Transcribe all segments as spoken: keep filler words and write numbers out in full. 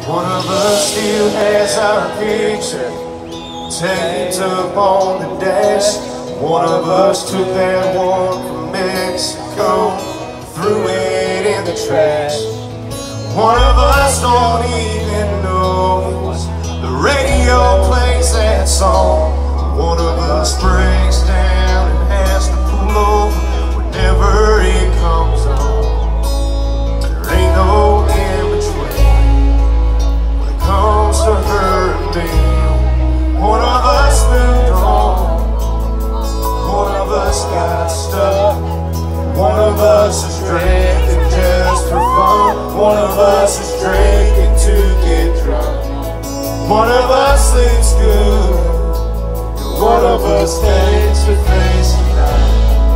One of us still has our picture taped up on the dash. One of us took that one from Mexico, threw it in the trash. One of us don't even know the radio plays that song. One of us breaks down and has to pull over whenever it comes on. There ain't no in between when it comes to her and me. One of us moved on, one of us got stuck, one of us is drinking just for fun, one of us is drinking to get drunk, one of us sleeps good, one of us face to face tonight.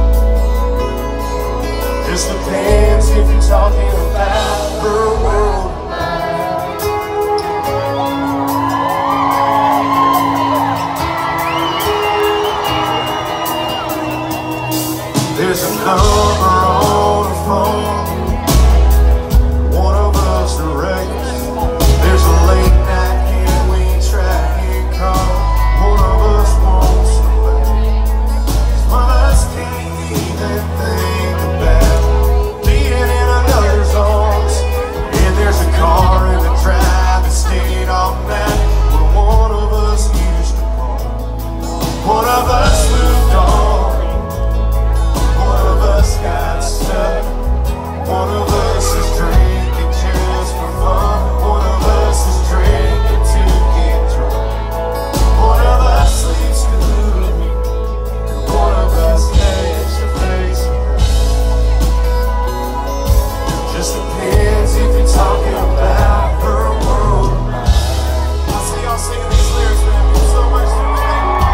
Just depends if you're talking about her world or mine. There's a number on the phone, one of us directs. There's a late night can we track it call. One of us wants to play. One of us can't even think about being in another's arms. And there's a car in the drive that stayed all night where one of us used to park. One of us moved on, one of us got stuck, one of us is drinking just for fun, one of us is drinking to get drunk. One of us sleeps good, and one of us face to face. Just depends if you're talking about her world or mine. I see y'all singing these lyrics, man. It means so much to me.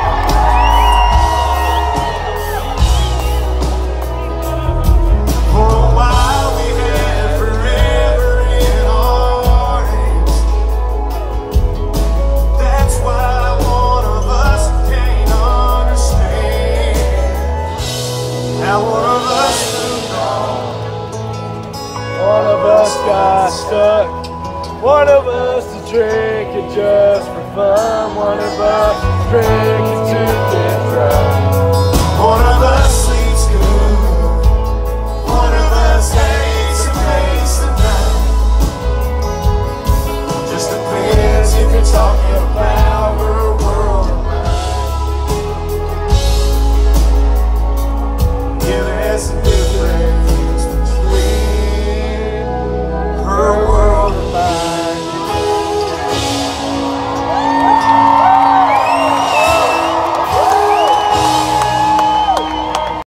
For a while we had forever in our hands. That's why one of us can't understand how one of us moved on, one of us got stuck, one of us is drinking just for fun, one of us is drinking to get drunk.